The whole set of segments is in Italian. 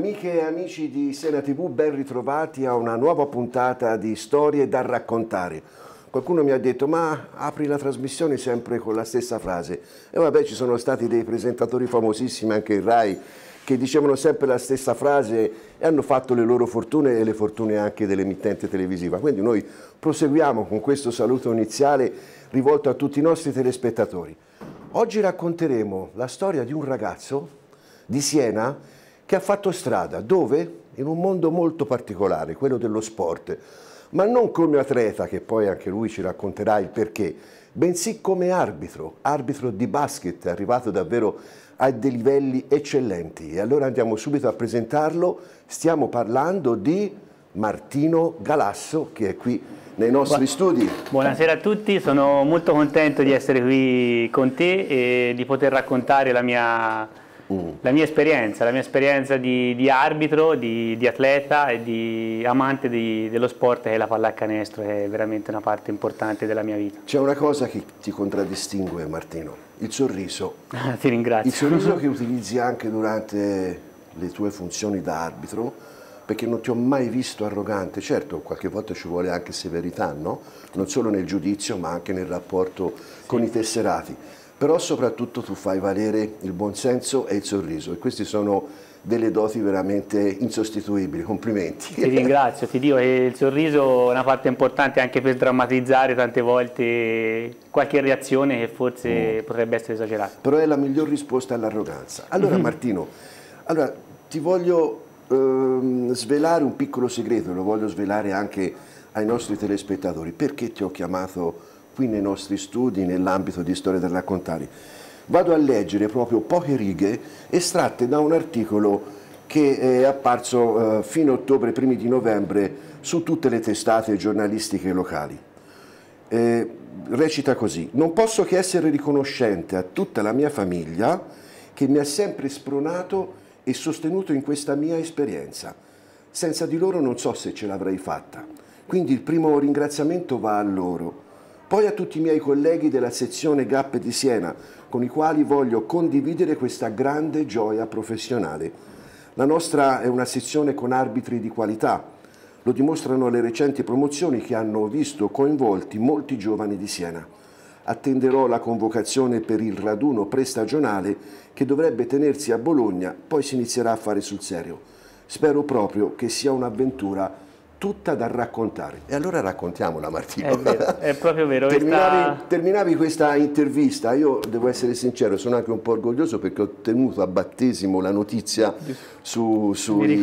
Amiche e amici di Siena TV, ben ritrovati a una nuova puntata di Storie da raccontare. Qualcuno mi ha detto, ma apri la trasmissione sempre con la stessa frase. E vabbè, ci sono stati dei presentatori famosissimi anche in Rai che dicevano sempre la stessa frase e hanno fatto le loro fortune e le fortune anche dell'emittente televisiva. Quindi noi proseguiamo con questo saluto iniziale rivolto a tutti i nostri telespettatori. Oggi racconteremo la storia di un ragazzo di Siena che ha fatto strada, dove? In un mondo molto particolare, quello dello sport, ma non come atleta, che poi anche lui ci racconterà il perché, bensì come arbitro di basket, arrivato davvero a dei livelli eccellenti. E allora andiamo subito a presentarlo, stiamo parlando di Martino Galasso, che è qui nei nostri studi. Buonasera a tutti, sono molto contento di essere qui con te e di poter raccontare la mia esperienza di arbitro, di atleta e di amante dello sport che è la pallacanestro, che è veramente una parte importante della mia vita. C'è una cosa che ti contraddistingue, Martino, il sorriso. Ti ringrazio. Il sorriso che utilizzi anche durante le tue funzioni da arbitro, perché non ti ho mai visto arrogante. Certo, qualche volta ci vuole anche severità, no? Non solo nel giudizio, ma anche nel rapporto con i tesserati. Però soprattutto tu fai valere il buonsenso e il sorriso, e questi sono delle doti veramente insostituibili. Complimenti. Ti ringrazio, ti dico che il sorriso è una parte importante anche per drammatizzare tante volte qualche reazione che forse potrebbe essere esagerata. Però è la miglior risposta all'arroganza. Allora Martino, ti voglio svelare un piccolo segreto, lo voglio svelare anche ai nostri telespettatori. Perché ti ho chiamato qui nei nostri studi, nell'ambito di Storie da raccontare? Vado a leggere proprio poche righe estratte da un articolo che è apparso fino a ottobre, primi di novembre, su tutte le testate giornalistiche locali. Recita così: non posso che essere riconoscente a tutta la mia famiglia che mi ha sempre spronato e sostenuto in questa mia esperienza. Senza di loro non so se ce l'avrei fatta. Quindi il primo ringraziamento va a loro. Poi a tutti i miei colleghi della sezione GAP di Siena, con i quali voglio condividere questa grande gioia professionale. La nostra è una sezione con arbitri di qualità. Lo dimostrano le recenti promozioni che hanno visto coinvolti molti giovani di Siena. Attenderò la convocazione per il raduno prestagionale che dovrebbe tenersi a Bologna, poi si inizierà a fare sul serio. Spero proprio che sia un'avventura tutta da raccontare. E allora raccontiamola, Martino. È vero, è proprio vero. Terminavi questa intervista, io devo essere sincero, sono anche un po' orgoglioso perché ho tenuto a battesimo la notizia sugli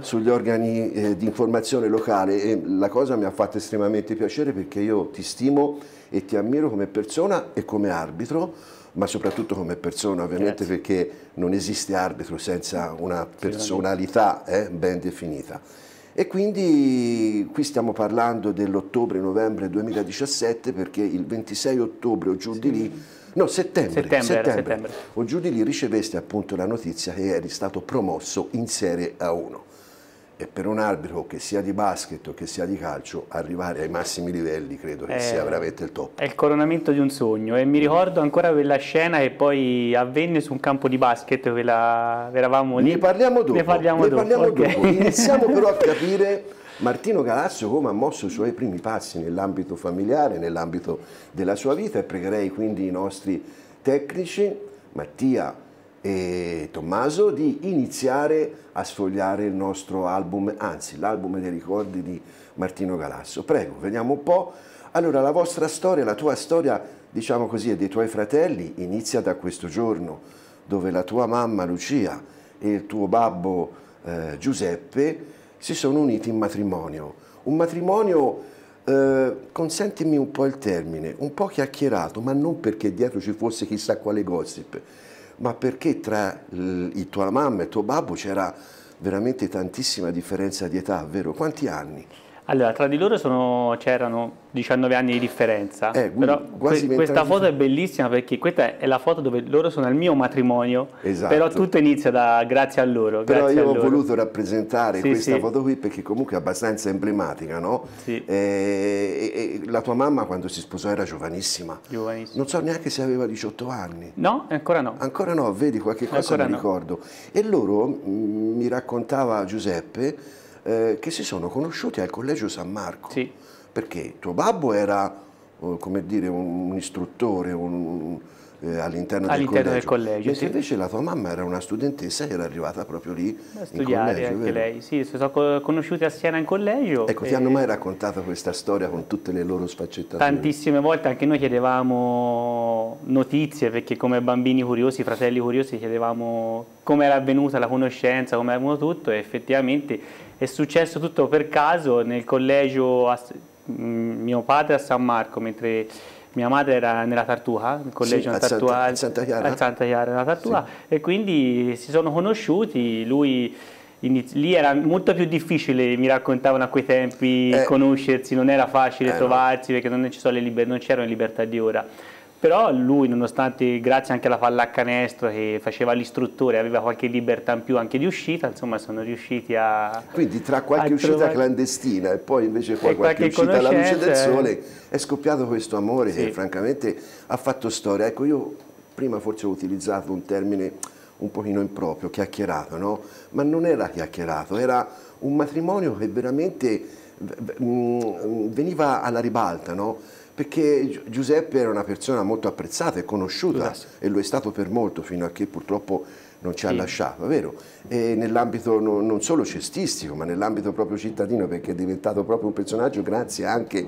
organi di informazione locale, e la cosa mi ha fatto estremamente piacere perché io ti stimo e ti ammiro come persona e come arbitro, ma soprattutto come persona, ovviamente. Grazie. Perché non esiste arbitro senza una personalità ben definita. E quindi qui stiamo parlando dell'ottobre-novembre 2017, perché il 26 ottobre o giù di lì, no, settembre, o giù di lì riceveste appunto la notizia che eri stato promosso in Serie A1. E per un arbitro che sia di basket o che sia di calcio, arrivare ai massimi livelli credo che sia veramente il top. È il coronamento di un sogno, e mi ricordo ancora quella scena che poi avvenne su un campo di basket, eravamo lì. Ne parliamo dopo. Okay. Iniziamo però a capire Martino Galasso come ha mosso i suoi primi passi nell'ambito familiare, nell'ambito della sua vita, e pregherei quindi i nostri tecnici, Mattia e Tommaso, di iniziare a sfogliare il nostro album, anzi l'album dei ricordi di Martino Galasso. Prego, vediamo un po'. Allora, la vostra storia, la tua storia, diciamo così, e dei tuoi fratelli inizia da questo giorno, dove la tua mamma Lucia e il tuo babbo Giuseppe si sono uniti in matrimonio. Un matrimonio, consentimi un po' il termine, un po' chiacchierato, ma non perché dietro ci fosse chissà quale gossip, ma perché tra tua mamma e tuo babbo c'era veramente tantissima differenza di età, vero? Quanti anni? Allora, tra di loro c'erano 19 anni di differenza, però quasi questa foto è bellissima perché questa è la foto dove loro sono al mio matrimonio, esatto. Però tutto inizia grazie a loro. Però grazie io a ho loro. voluto rappresentare questa foto qui perché comunque è abbastanza emblematica, no? Sì. La tua mamma quando si sposò era giovanissima. Giovanissima. Non so neanche se aveva 18 anni. No, ancora no. Ancora no, vedi, qualche cosa mi ricordo. E loro, mi raccontava Giuseppe, che si sono conosciuti al Collegio San Marco. Sì. Perché tuo babbo era, come dire, un istruttore all'interno del collegio. Mentre invece la tua mamma era una studentessa che era arrivata proprio lì a studiare, in collegio, anche vero? Lei. Sì, si sono conosciuti a Siena in collegio. Ecco, ti hanno mai raccontato questa storia con tutte le loro sfaccettature? Tantissime volte anche noi chiedevamo notizie, perché come bambini curiosi, fratelli curiosi, chiedevamo come era avvenuta la conoscenza, come era avvenuto tutto, e effettivamente è successo tutto per caso nel collegio, mio padre a San Marco, mentre mia madre era nella Tartuca, il collegio sì, a Santa Chiara? A Santa Chiara, nella Tartuca, sì. E quindi si sono conosciuti, lì era molto più difficile, mi raccontavano a quei tempi, conoscersi, non era facile trovarsi, no. Perché non c'erano le libertà di ora. Però lui, nonostante, grazie anche alla pallacanestro che faceva l'istruttore, aveva qualche libertà in più anche di uscita, insomma sono riusciti a... Quindi tra qualche uscita clandestina e poi invece qualche uscita alla luce del sole è scoppiato questo amore, sì. Che francamente ha fatto storia. Ecco, io prima forse ho utilizzato un termine un pochino improprio, chiacchierato, no? Ma non era chiacchierato, era un matrimonio che veramente veniva alla ribalta, no? Perché Giuseppe era una persona molto apprezzata e conosciuta, e lo è stato per molto, fino a che purtroppo non ci ha lasciato, vero? E nell'ambito non solo cestistico, ma nell'ambito proprio cittadino, perché è diventato proprio un personaggio grazie anche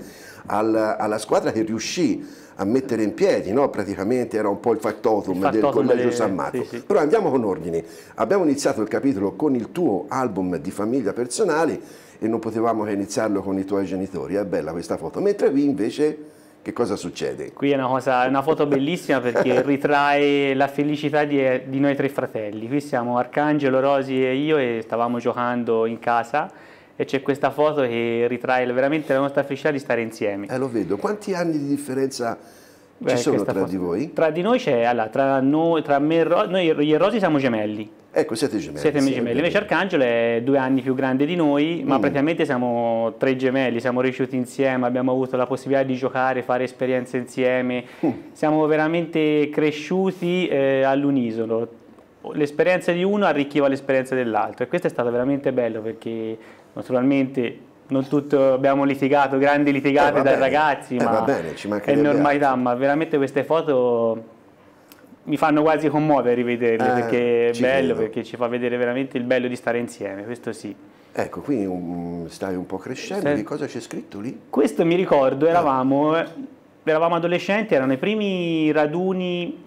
alla squadra che riuscì a mettere in piedi, no? Praticamente era un po' il factotum del Collegio San Marco. Sì, sì. Però andiamo con ordine. Abbiamo iniziato il capitolo con il tuo album di famiglia personale e non potevamo che iniziarlo con i tuoi genitori. È bella questa foto. Mentre qui invece... Che cosa succede? Qui è una foto bellissima perché ritrae la felicità di noi tre fratelli. Qui siamo Arcangelo, Rosi e io e stavamo giocando in casa e c'è questa foto che ritrae veramente la nostra felicità di stare insieme. Lo vedo. Quanti anni di differenza ci sono tra di voi? Tra di noi c'è, allora, tra me e Rosi, noi e Rosi siamo gemelli. Ecco, siete gemelli. Siete gemelli. Invece Arcangelo è 2 anni più grande di noi, ma praticamente siamo 3 gemelli, siamo cresciuti insieme, abbiamo avuto la possibilità di giocare, fare esperienze insieme, siamo veramente cresciuti all'unisono. L'esperienza di uno arricchiva l'esperienza dell'altro e questo è stato veramente bello perché naturalmente non tutto abbiamo litigato, grandi litigate da ragazzi, ma è normalità, ma veramente queste foto mi fanno quasi commuovere rivederle perché è bello, perché ci fa vedere veramente il bello di stare insieme, questo sì. Ecco, qui stai un po' crescendo, che cosa c'è scritto lì? Questo mi ricordo, eravamo adolescenti, erano i primi raduni,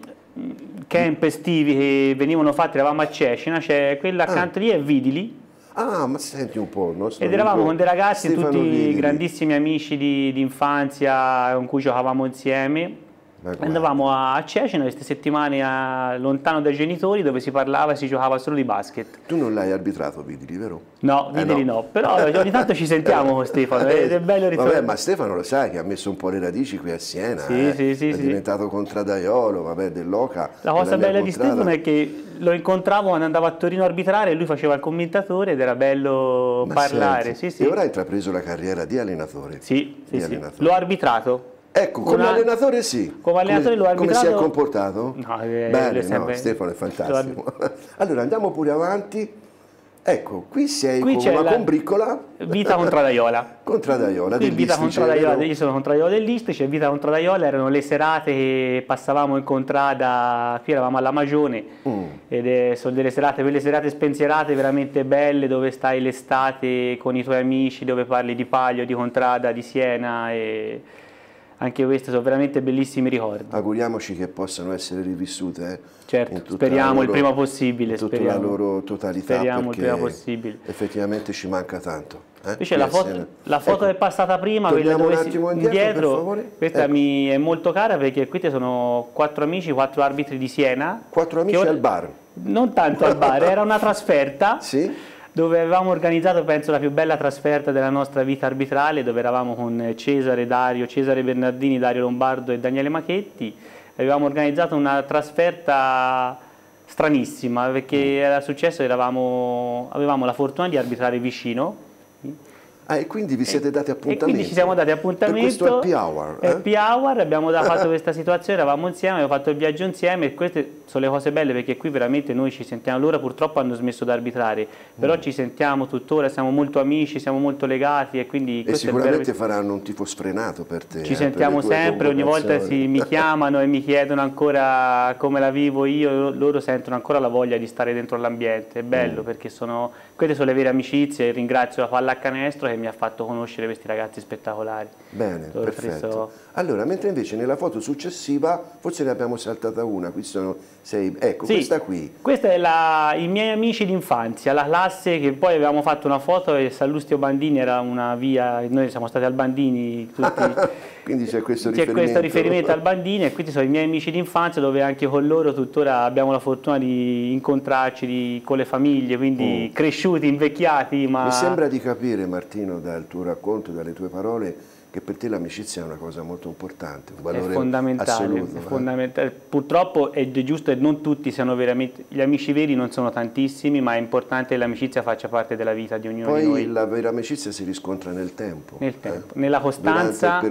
camp estivi che venivano fatti, eravamo a Cecina, c'è quella accanto lì è Vidili. Ah, ma senti un po', no? Ed eravamo con dei ragazzi, tutti grandissimi amici di infanzia con cui giocavamo insieme. Andavamo a Cecina queste settimane lontano dai genitori dove si parlava e si giocava solo di basket. Tu non l'hai arbitrato Vidili, vero? No, Vidili no, però ogni tanto ci sentiamo con Stefano ed è bello ritrovare. Vabbè, ma Stefano lo sai che ha messo un po' le radici qui a Siena, sì, è diventato contradaiolo, vabbè, dell'Oca. La cosa bella di Stefano è che lo incontravo quando andavo a Torino a arbitrare e lui faceva il commentatore ed era bello parlare. Sì, sì. E ora ha intrapreso la carriera di allenatore. Sì, l'ho arbitrato. Ecco, come allenatore sì. Come allenatore l'ho arbitrato. Come si è comportato? No, bene, no, Stefano è fantastico. Allora andiamo pure avanti. Ecco, qui sei con una combriccola. Vita Contradaiola. Contradaiola dell'Istrice. Io sono Contradaiola dell'Istrice, Vita Contradaiola erano le serate che passavamo in contrada, qui eravamo alla Magione, ed sono delle serate, quelle serate spensierate veramente belle dove stai l'estate con i tuoi amici, dove parli di Palio, di contrada, di Siena e... Anche questi sono veramente bellissimi ricordi. Auguriamoci che possano essere rivissute. Certo, speriamo il prima possibile. In tutta la loro totalità. Speriamo il prima possibile. Effettivamente ci manca tanto. Invece la foto è passata prima, quella dove un attimo indietro, per favore. Questa mi è molto cara perché questi sono 4 amici, 4 arbitri di Siena. 4 amici al bar? Non tanto al bar, era una trasferta. Sì. dove avevamo organizzato, penso, la più bella trasferta della nostra vita arbitrale, dove eravamo con Cesare, Dario, Cesare Bernardini, Dario Lombardo e Daniele Machetti. Avevamo organizzato una trasferta stranissima, perché era successo che avevamo la fortuna di arbitrare vicino. E quindi vi siete dati appuntamento? E quindi ci siamo dati appuntamento. Per questo happy hour. Happy hour, abbiamo fatto questa situazione, eravamo insieme, abbiamo fatto il viaggio insieme e queste sono le cose belle, perché qui veramente noi ci sentiamo. Loro purtroppo hanno smesso di arbitrare, però ci sentiamo tuttora, siamo molto amici, siamo molto legati e quindi... E sicuramente faranno un tifo sfrenato per te. Ci sentiamo sempre, ogni volta mi chiamano e mi chiedono ancora come la vivo io, loro sentono ancora la voglia di stare dentro l'ambiente, è bello perché queste sono le vere amicizie, e ringrazio la pallacanestro che mi ha fatto conoscere questi ragazzi spettacolari. Bene, perfetto. Allora, mentre invece nella foto successiva, forse ne abbiamo saltata una, qui sono 6, ecco, sì, questa qui. Questa è i miei amici d'infanzia, la classe, che poi avevamo fatto una foto e Sallustio Bandini era una via, noi siamo stati al Bandini tutti. Quindi c'è questo riferimento al Bandini e questi sono i miei amici d'infanzia, dove anche con loro tuttora abbiamo la fortuna di incontrarci con le famiglie, quindi cresciuti, invecchiati. Ma... Mi sembra di capire, Martino, dal tuo racconto, dalle tue parole, che per te l'amicizia è una cosa molto importante, un valore assoluto. È fondamentale. Purtroppo è giusto che non tutti siano veramente, gli amici veri non sono tantissimi, ma è importante che l'amicizia faccia parte della vita di ognuno di noi. Poi la vera amicizia si riscontra nel tempo. Nella costanza,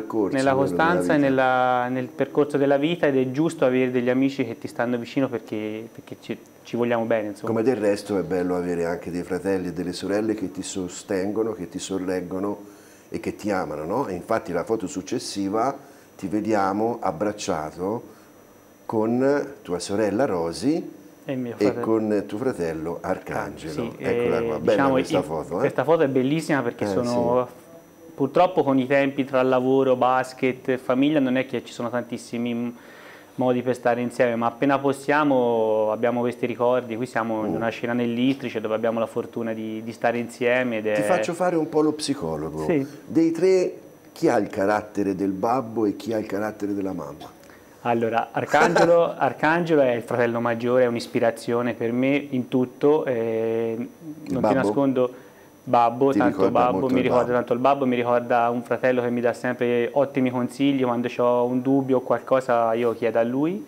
e nel percorso della vita, ed è giusto avere degli amici che ti stanno vicino perché ci vogliamo bene. Insomma. Come del resto è bello avere anche dei fratelli e delle sorelle che ti sostengono, che ti sorreggono e che ti amano, no? E infatti la foto successiva ti vediamo abbracciato con tua sorella Rosy e con tuo fratello Arcangelo. Sì, eccola qua, bella questa foto. Questa foto è bellissima perché purtroppo con i tempi tra lavoro, basket e famiglia non è che ci sono tantissimi modi per stare insieme, ma appena possiamo abbiamo questi ricordi. Qui siamo in una scena nell'Istrice dove abbiamo la fortuna di stare insieme. Ti faccio fare un po' lo psicologo. Sì. Dei tre, chi ha il carattere del babbo e chi ha il carattere della mamma? Allora, Arcangelo è il fratello maggiore, è un'ispirazione per me in tutto, non ti nascondo. Babbo, mi ricorda tanto il babbo, mi ricorda un fratello che mi dà sempre ottimi consigli quando ho un dubbio o qualcosa, io chiedo a lui,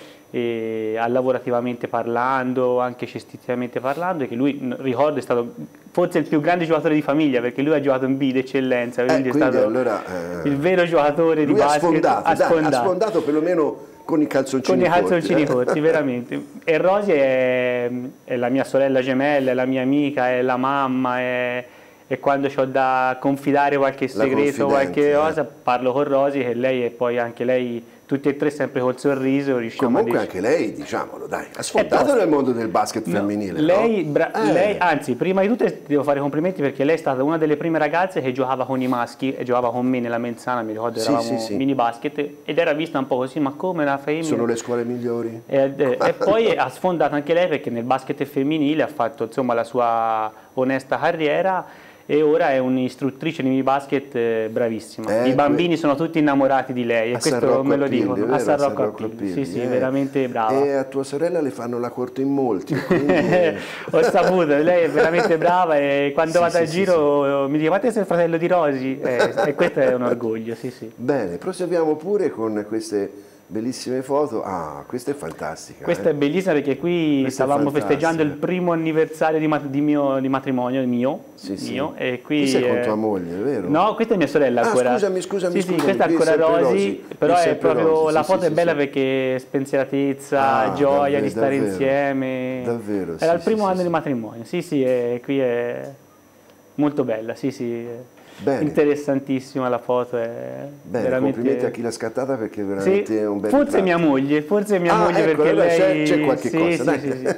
lavorativamente parlando, anche cestisticamente parlando, e che lui, ricordo, è stato forse il più grande giocatore di famiglia, perché lui ha giocato in B d'eccellenza, quindi è stato il vero giocatore di basket. Ha sfondato perlomeno con i calzoncini corti, veramente. E Rosy è la mia sorella gemella, è la mia amica, è la mamma, è quando ho da confidare qualche segreto, qualche cosa, parlo con Rosy, che lei è poi anche lei, tutti e tre sempre col sorriso, riusciamo comunque anche lei, diciamolo, dai, ha sfondato nel mondo del basket femminile. Lei, anzi, prima di tutto devo fare i complimenti perché lei è stata una delle prime ragazze che giocava con i maschi e giocava con me nella Menzana, mi ricordo, eravamo mini basket, ed era vista un po' così, ma come una femmina? Sono le scuole migliori. E poi ha sfondato anche lei perché nel basket femminile ha fatto insomma la sua onesta carriera. E ora è un'istruttrice di mini basket bravissima. I bambini sono tutti innamorati di lei, e questo me lo dicono. A San Rocco Aprile. Sì, veramente brava. E a tua sorella le fanno la corte in molti. Quindi... Ho saputo, lei è veramente brava, e quando vado al giro mi dice: ma te sei il fratello di Rosy? E questo è un orgoglio, sì. Bene, proseguiamo pure con queste bellissime foto. Ah, questa è fantastica. Questa è bellissima perché qui stavamo festeggiando il primo anniversario di matrimonio mio. E qui sei con tua moglie, vero? No, questa è mia sorella ancora. Scusami. Sì, questa è ancora Rosy, però è proprio la foto è bella perché spensieratezza, gioia di stare insieme. Davvero. Era il primo anno di matrimonio. E qui è molto bella, Bene. Interessantissima la foto, è veramente... Complimenti a chi l'ha scattata perché veramente è un bel forse mia moglie perché lei... c'è qualche cosa.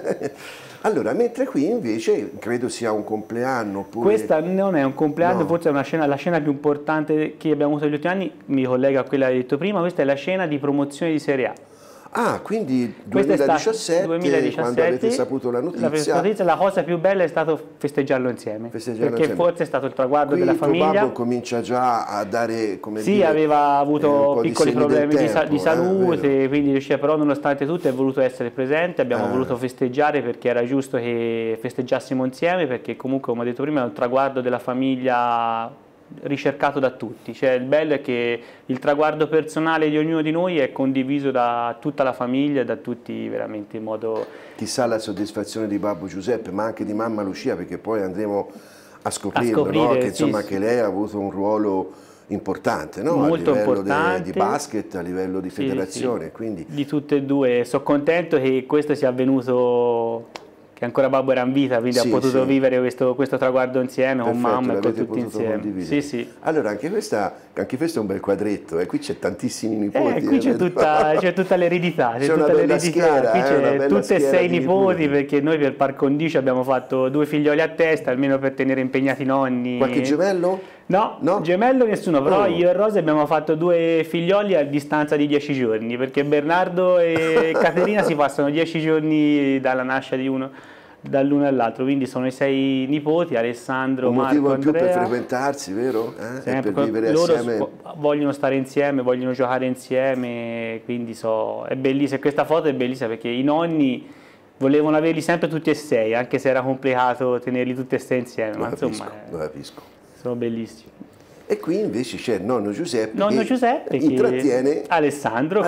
Allora, mentre qui invece credo sia un compleanno oppure... Questa non è un compleanno, forse è la scena più importante che abbiamo avuto negli ultimi anni, mi collega a quella che hai detto prima. Questa è la scena di promozione di Serie A. Ah, quindi Questo è stato 2017, 2017, quando avete saputo la notizia. La cosa più bella è stato festeggiarlo insieme, perché insieme. forse è stato il traguardo della Qui tuo famiglia. babbo comincia già a dare, come Sì, dire, aveva un avuto po' di piccoli segni del problemi tempo, di salute, vero? quindi però nonostante tutto è voluto essere presente, abbiamo voluto festeggiare perché era giusto che festeggiassimo insieme, perché comunque, come ho detto prima, è un traguardo della famiglia ricercato da tutti. Cioè, il bello è che il traguardo personale di ognuno di noi è condiviso da tutta la famiglia e da tutti veramente in modo... Chissà la soddisfazione di babbo Giuseppe, ma anche di mamma Lucia, perché poi andremo a scoprirlo, no? Che insomma, sì. che lei ha avuto un ruolo importante, no? Molto a livello importante di basket, a livello di federazione. sì. Quindi... Di tutte e due. Sono contento che questo sia avvenuto, che ancora babbo era in vita, quindi ha potuto vivere questo traguardo insieme. Perfetto, con mamma e con tutti insieme. Sì, sì. Allora anche questo è un bel quadretto, qui c'è tantissimi nipoti. Qui c'è tutta l'eredità, c'è una bella schiera, qui c'è tutte e 6 nipoti, nipoti. Perché noi per par condicio abbiamo fatto 2 figlioli a testa, almeno per tenere impegnati i nonni. Qualche gemello? No, gemello nessuno, però io e Rosa abbiamo fatto 2 figlioli a distanza di 10 giorni, perché Bernardo e Caterina si passano 10 giorni dalla nascita di uno, dall'uno all'altro, quindi sono i 6 nipoti, Alessandro, Marco, Un motivo in più Andrea. per frequentarsi, vero? Sempre, per vivere loro assieme. vogliono stare insieme, vogliono giocare insieme, quindi è bellissima. Questa foto è bellissima perché i nonni volevano averli sempre tutti e 6, anche se era complicato tenerli tutti e 6 insieme, ma insomma Lo capisco. sono bellissimi. E qui invece c'è il nonno Giuseppe, che intrattiene Alessandro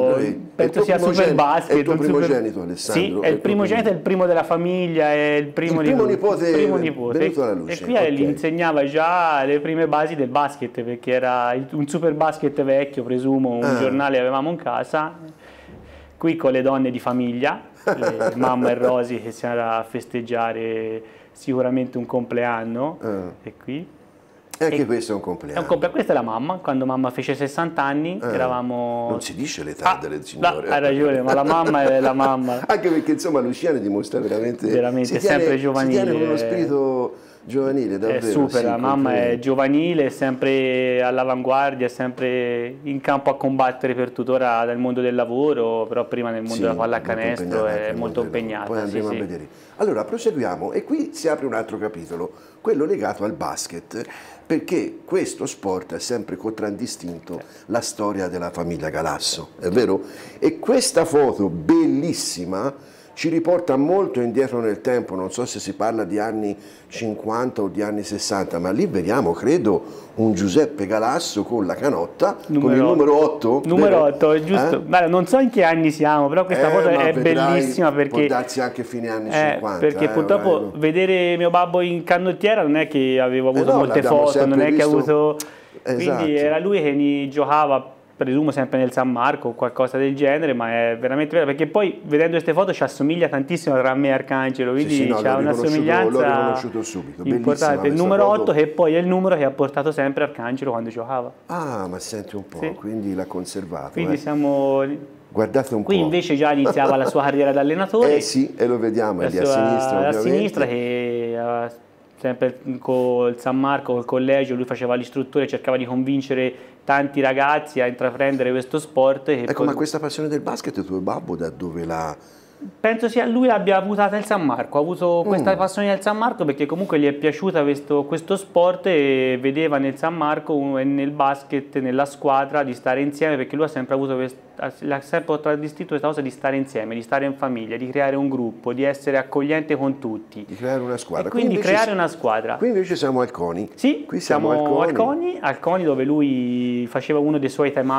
penso sia super basket. È il tuo primogenito, Alessandro? Sì, è il primogenito, è il primo della famiglia, è il primo nipote venuto alla luce. E qui gli insegnava già le prime basi del basket, perché era un super basket vecchio, presumo, un giornale avevamo in casa. Qui con le donne di famiglia, mamma e Rosy, che si era a festeggiare sicuramente un compleanno, e qui. E anche questo è un compleanno. Questa è la mamma, quando mamma fece 60 anni, eravamo... Non si dice l'età delle signore. Hai ragione, ma la mamma è la mamma. Anche perché insomma Luciana dimostra veramente sempre giovanile. Si tiene con uno spirito giovanile, davvero. È super, la mamma è giovanile, è sempre all'avanguardia, è sempre in campo a combattere per tuttora nel mondo del lavoro, però prima nel mondo della pallacanestro è molto impegnata. Poi andremo a vedere. Allora proseguiamo e qui si apre un altro capitolo, quello legato al basket, perché questo sport ha sempre contraddistinto la storia della famiglia Galasso, è vero? E questa foto bellissima ci riporta molto indietro nel tempo, non so se si parla di anni 50 o di anni 60, ma lì vediamo, credo, un Giuseppe Galasso con la canotta, con il numero 8. Numero 8, è giusto. Guarda, non so in che anni siamo, però questa foto è bellissima perché... Può darsi anche fine anni 50. Perché purtroppo vedere mio babbo in canottiera non è che avevo avuto molte foto, non è che ha avuto... Quindi era lui che giocava, presumo sempre nel San Marco o qualcosa del genere, ma è veramente vero, perché poi vedendo queste foto ci assomiglia tantissimo tra me e Arcangelo, quindi c'ha una somiglianza l'ho riconosciuto subito, importante. Il numero 8 che poi è il numero che ha portato sempre Arcangelo quando giocava. Ah, ma senti un po', quindi l'ha conservato. Quindi siamo... Guardate un po'. Qui invece già iniziava la sua carriera da allenatore. Sì, e lo vediamo, è lì a sinistra ovviamente. A sinistra che... sempre col San Marco, col collegio, lui faceva l'istruttore, cercava di convincere tanti ragazzi a intraprendere questo sport. Ecco, ma questa passione del basket, tuo babbo da dove l'ha... Penso sia lui l'abbia avuta nel San Marco, ha avuto questa passione nel San Marco perché comunque gli è piaciuta questo sport e vedeva nel San Marco e nel basket, nella squadra, di stare insieme, perché lui ha sempre avuto l'ha sempre contraddistinto questa cosa di stare insieme, di stare in famiglia, di creare un gruppo, di essere accogliente con tutti. Di creare una squadra. E quindi creare una squadra. Qui invece siamo al CONI. Sì, qui siamo al CONI dove lui faceva uno dei suoi time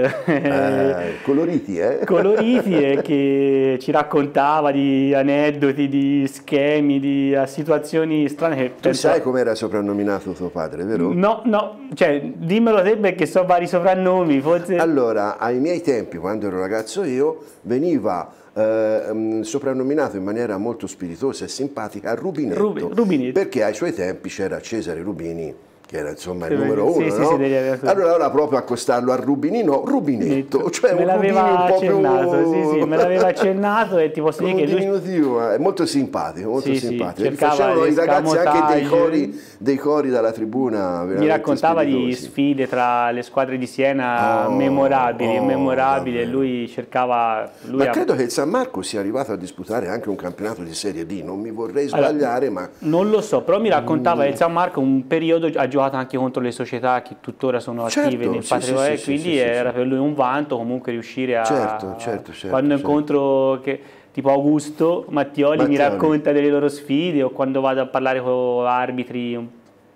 out coloriti, coloriti e che ci raccontava di aneddoti, di schemi, di situazioni strane. Tu sai com'era soprannominato tuo padre, vero? No, cioè dimmelo te perché so vari soprannomi, forse. Allora, ai miei tempi, quando ero ragazzo io, veniva soprannominato in maniera molto spiritosa e simpatica Rubinetto, Rubinetto. perché ai suoi tempi c'era Cesare Rubini, che era insomma il numero uno, sì, no? sì, Allora ora proprio accostarlo a Rubinino, Rubinetto, cioè me un Rubini un po' accennato, più... sì, me l'aveva accennato e ti posso dire un che lui... diminutivo, è molto simpatico, molto Sì, simpatico. sì, cercava Facevano i ragazzi anche l'escamotage. dei cori dalla tribuna, Mi raccontava di spiritosi. sfide tra le squadre di Siena memorabili, memorabili, e davvero. lui cercava... Ma credo che il San Marco sia arrivato a disputare anche un campionato di Serie D, non mi vorrei Allora, sbagliare, ma... non lo so, però mi raccontava che il San Marco un periodo ha giocato anche contro le società che tuttora sono attive Certo, nel sì, patrimonio, sì, quindi sì, era sì. per lui un vanto comunque riuscire a... Certo, quando incontro tipo Augusto Mattioli mi racconta delle loro sfide, o quando vado a parlare con arbitri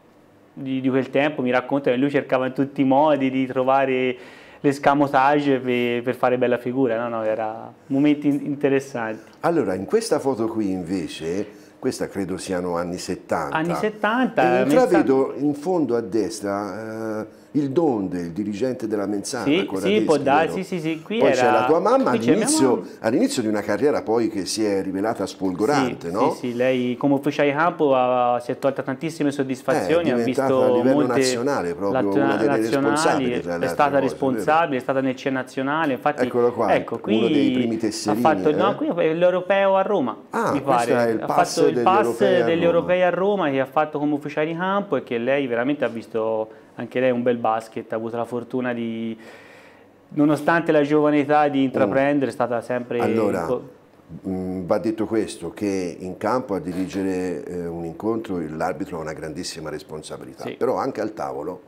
di quel tempo mi racconta che lui cercava in tutti i modi di trovare l'escamotage per fare bella figura, no, era momenti interessanti. Allora, in questa foto qui invece, questa credo siano anni 70. Anni 70. E intravedo in fondo a destra il Donde, il dirigente della Menzana, sì, può darsi, sì, qui poi era... c'è la tua mamma mamma. all'inizio di una carriera poi che si è rivelata sfolgorante, no? Sì, lei come ufficiale di campo si è tolta tantissime soddisfazioni, È ha visto a livello molte nazionale proprio una delle responsabili, è stata responsabile, è stata nel C nazionale, infatti eccolo qua, ecco, qui uno dei primi tesserini. Ha fatto, no, qui è l'Europeo a Roma, mi questo pare. è il Ha pass fatto il pass degli europei europei a Roma che ha fatto come ufficiale di campo, e che lei veramente ha visto anche lei un bel basket, ha avuto la fortuna di, nonostante la giovane età, di intraprendere, è stata sempre... Allora, va detto questo, che in campo a dirigere un incontro l'arbitro ha una grandissima responsabilità, Sì. però anche al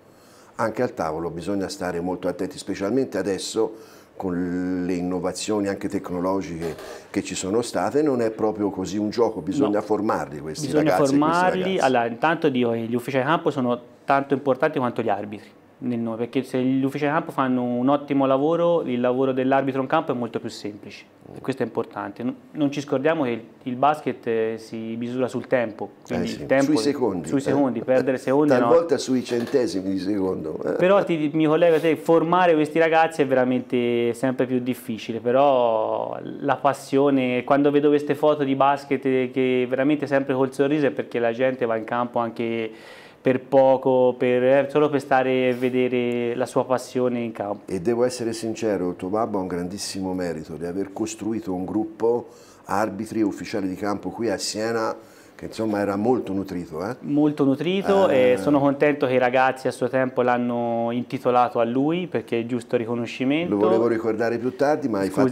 tavolo bisogna stare molto attenti, specialmente adesso con le innovazioni anche tecnologiche che ci sono state, non è proprio così un gioco, bisogna formarli questi ragazzi. Bisogna formarli, allora intanto dico che gli ufficiali di campo sono tanto importanti quanto gli arbitri, perché se gli ufficiali di campo fanno un ottimo lavoro, il lavoro dell'arbitro in campo è molto più semplice, e questo è importante. Non ci scordiamo che il basket si misura sul tempo, quindi il tempo, sui secondi, perdere secondi talvolta sui centesimi di secondo. Però mi collego a te, formare questi ragazzi è veramente sempre più difficile, però la passione, quando vedo queste foto di basket che veramente sempre col sorriso, è perché la gente va in campo anche per poco, solo per stare e vedere la sua passione in campo. E devo essere sincero, tuo babbo ha un grandissimo merito di aver costruito un gruppo arbitri e ufficiali di campo qui a Siena, che insomma era molto nutrito. Molto nutrito, e sono contento che i ragazzi a suo tempo l'hanno intitolato a lui, perché è giusto riconoscimento. Lo volevo ricordare più tardi, ma hai fatto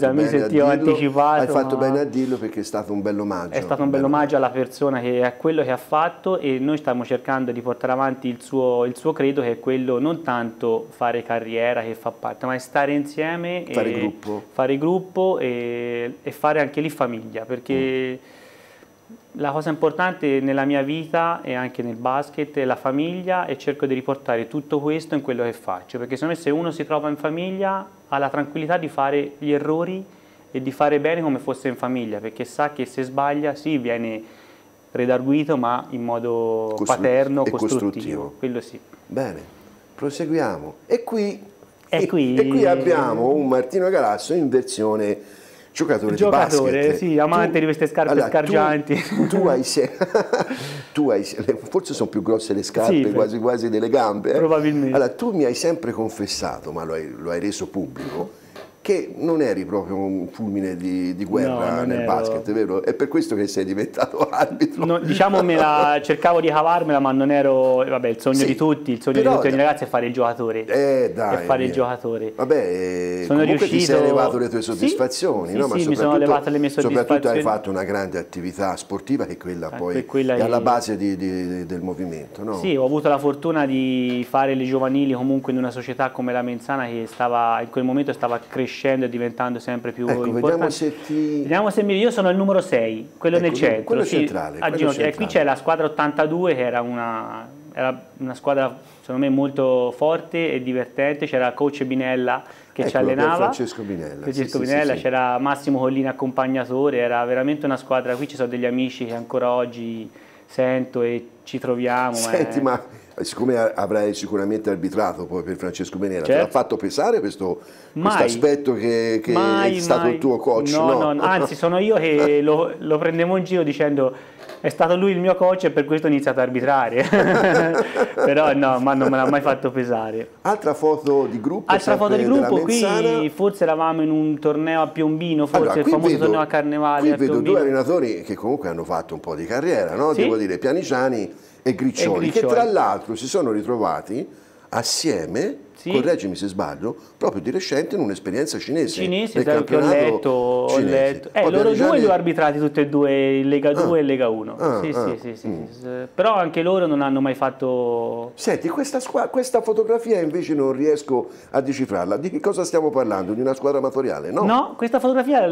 bene a dirlo, perché è stato un bell'omaggio. È stato un bell'omaggio alla persona, che è quello che ha fatto, e noi stiamo cercando di portare avanti il suo credo, che è quello non tanto fare carriera, che fa parte, ma è stare insieme, fare gruppo e fare anche lì famiglia, perché la cosa importante nella mia vita e anche nel basket è la famiglia, e cerco di riportare tutto questo in quello che faccio, perché secondo me se uno si trova in famiglia ha la tranquillità di fare gli errori e di fare bene come fosse in famiglia, perché sa che se sbaglia sì viene redarguito, ma in modo paterno, costruttivo. Quello sì. Bene, proseguiamo. E qui abbiamo un Martino Galasso in versione giocatore di basket. Sì, amante di queste scarpe scargianti. Forse sono più grosse le scarpe, quasi delle gambe. Probabilmente. Allora, tu mi hai sempre confessato, ma lo hai reso pubblico, che non eri proprio un fulmine di guerra nel basket, vero? È per questo che sei diventato arbitro. No, diciamo cercavo di cavarmela, ma non ero... Vabbè, il sogno di tutti, il sogno di tutti i ragazzi è fare il giocatore. Il giocatore. Vabbè, comunque ti sei levato le tue soddisfazioni, no? Sì, mi sono levato le mie soddisfazioni. Soprattutto hai fatto una grande attività sportiva, che quella poi è alla base del movimento, no? Sì, ho avuto la fortuna di fare le giovanili comunque in una società come la Menzana, che in quel momento stava crescendo e diventando sempre più importante. Vediamo se io sono il numero 6, quello nel centro. Quello centrale. E qui c'è la squadra 82, che era una squadra secondo me molto forte e divertente. C'era il coach Binella che ci allenava. Francesco Binella. C'era Massimo Collina accompagnatore, era veramente una squadra. Qui ci sono degli amici che ancora oggi sento e ci troviamo. Senti, ma siccome avrai sicuramente arbitrato poi per Francesco Benera, Certo. te l'ha fatto pesare questo Mai. aspetto che è stato il tuo coach? No, anzi sono io che lo prendevo in giro dicendo è stato lui il mio coach e per questo ho iniziato a arbitrare. Però no, ma non me l'ha mai fatto pesare. Altra foto di gruppo? Altra foto di gruppo, Menzana. qui forse eravamo in un torneo a Piombino, forse Allora, il famoso torneo a Carnevale qui a vedo Piombino. due allenatori che comunque hanno fatto un po' di carriera, no? Sì. Devo dire, Pianiciani e Griccioli, che tra l'altro si sono ritrovati assieme, Sì. correggimi se sbaglio, proprio di recente in un'esperienza cinese. Cinesi, nel che ho letto. Ho letto. Poi Loro Pianiciani- due li ho arbitrati tutti e due, in Lega 2 e Lega 1. Sì. Però anche loro non hanno mai fatto... Senti, questa fotografia invece non riesco a decifrarla. Di che cosa stiamo parlando? Di una squadra amatoriale, no? No, questa fotografia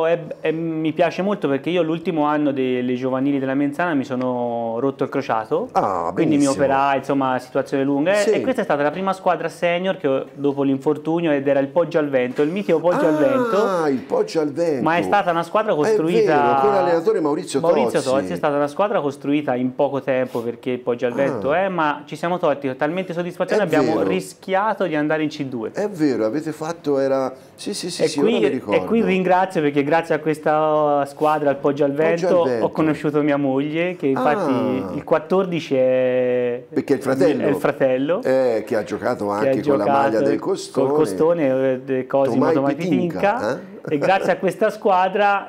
mi piace molto perché io l'ultimo anno delle giovanili della Menzana mi sono rotto il crociato, quindi mi benissimo. operai, insomma, situazione lunga. Sì. E questa è stata la prima squadra senior che dopo l'infortunio, ed era il Poggio al Vento, il mitico Poggio al Vento. Ah, il Poggio al Vento. Ma è stata una squadra costruita... È vero, con l'allenatore Maurizio Tozzi. È stata una squadra costruita in poco tempo perché il Poggio al Vento ma ci siamo tolti talmente soddisfazione, abbiamo rischiato di andare in C2. È vero, avete fatto, Sì, ora mi ricordo. E qui ringrazio perché grazie a questa squadra, al Poggio al Vento, ho conosciuto mia moglie, che infatti il 14 è... Perché è il fratello. Che ha giocato anche con la maglia del Costone. Col Costone, Cosimo Tomai Pitinca. E grazie a questa squadra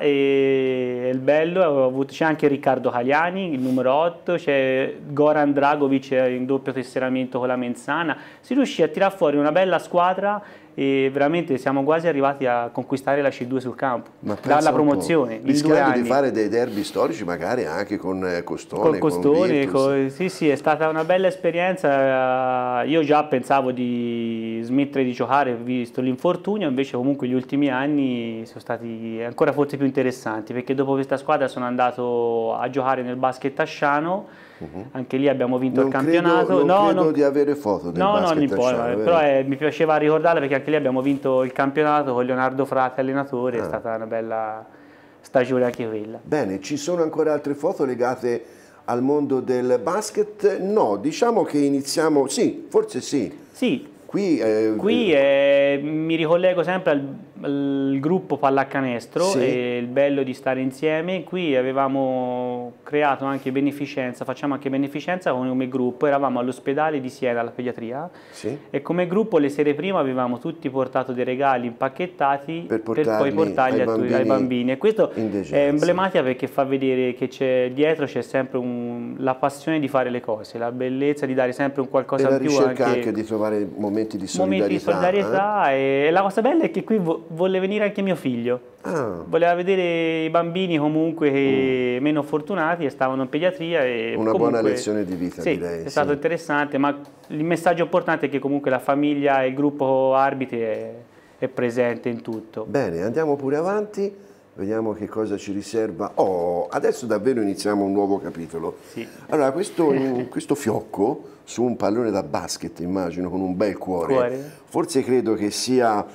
il bello, c'è anche Riccardo Caliani, il numero 8, c'è Goran Dragovic in doppio tesseramento con la Menzana. Si riuscì a tirar fuori una bella squadra e veramente siamo quasi arrivati a conquistare la C2 sul campo, dalla promozione in 2 rischiando anni. di fare dei derby storici magari anche con Costone. Con Costone, sì, è stata una bella esperienza. Io già pensavo di smettere di giocare visto l'infortunio, invece comunque gli ultimi anni sono stati ancora forse più interessanti, perché dopo questa squadra sono andato a giocare nel basket asciano. Anche lì abbiamo vinto il campionato. Non credo di avere foto del basket non importa, asciano, però mi piaceva ricordarla perché anche lì abbiamo vinto il campionato con Leonardo Frati allenatore, è stata una bella stagione anche quella. Bene, ci sono ancora altre foto legate al mondo del basket? No, diciamo che iniziamo, sì, forse sì. Sì. Qui mi ricollego sempre al gruppo pallacanestro, sì. E il bello di stare insieme. Qui avevamo creato anche beneficenza, facciamo anche beneficenza come gruppo, eravamo all'ospedale di Siena, alla pediatria, sì. E come gruppo le sere prima avevamo tutti portato dei regali impacchettati per poi portarli ai bambini. E questo è emblematica perché fa vedere che dietro c'è sempre la passione di fare le cose, la bellezza di dare sempre un qualcosa in più. E la ricerca anche di trovare momenti di solidarietà. E la cosa bella è che qui volle venire anche mio figlio. Voleva vedere i bambini comunque meno fortunati e stavano in pediatria. E una buona lezione di vita, sì, direi. È stato interessante, ma il messaggio importante è che comunque la famiglia e il gruppo arbitri è presente in tutto. Bene, andiamo pure avanti, vediamo che cosa ci riserva. Adesso davvero iniziamo un nuovo capitolo. Sì. Allora, questo fiocco su un pallone da basket, immagino, con un bel cuore. Forse credo che sia